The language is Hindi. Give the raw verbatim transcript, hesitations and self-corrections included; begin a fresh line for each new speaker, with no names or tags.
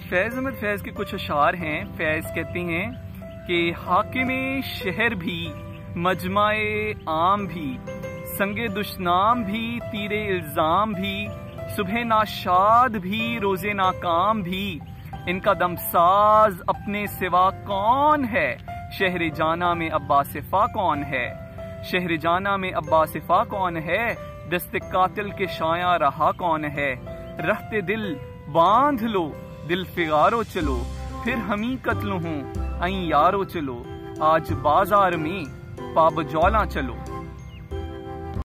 फैज़ अहमद फैज़ के कुछ अशार हैं। फैज़ कहते हैं कि हाकिमे शहर भी, मजमाए आम भी, संगे दुश्नाम भी, तीरे इल्ज़ाम भी, सुबह नाशाद भी, रोज़े नाकाम भी, इनका दमसाज अपने सिवा कौन है? शहर जाना में अब्बासिफा कौन है? शहर जाना में अब्बासिफा कौन है? दस्ते कातिल के शाया रहा कौन है? रहते दिल बांध लो, दिल फिगारो चलो, फिर हमी कत्ल हूँ आई यारो चलो, आज बाजार में पाबजौला चलो।